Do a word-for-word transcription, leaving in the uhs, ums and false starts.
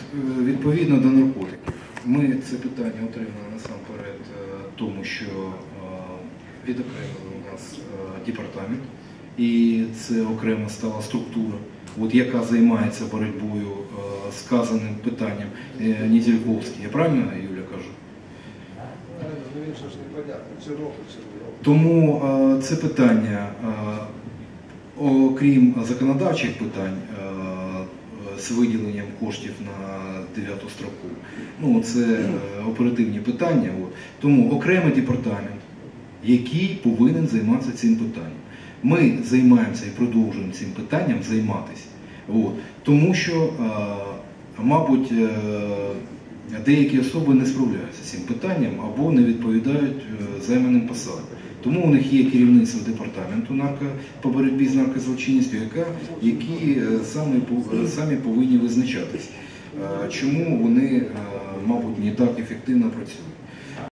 відповідно до наркотиків, ми це питання отримали насамперед тому, що відокремили у нас департамент, і це окрема стала структура, от, яка займається боротьбою з сказаним питанням Недільковський. Я правильно, Юля, кажу? Тому це питання, окрім законодавчих питань, з виділенням коштів на дев'яту строку, ну, це оперативні питання. От. Тому окремий департамент, який повинен займатися цим питанням. Ми займаємося і продовжуємо цим питанням займатися. От. Тому що, мабуть, деякі особи не справляються з цим питанням або не відповідають займаним посадам. Тому у них є керівництво департаменту нарко, по боротьбі з наркозлочинністю, яка, які самі, самі повинні визначатись, чому вони, мабуть, не так ефективно працюють.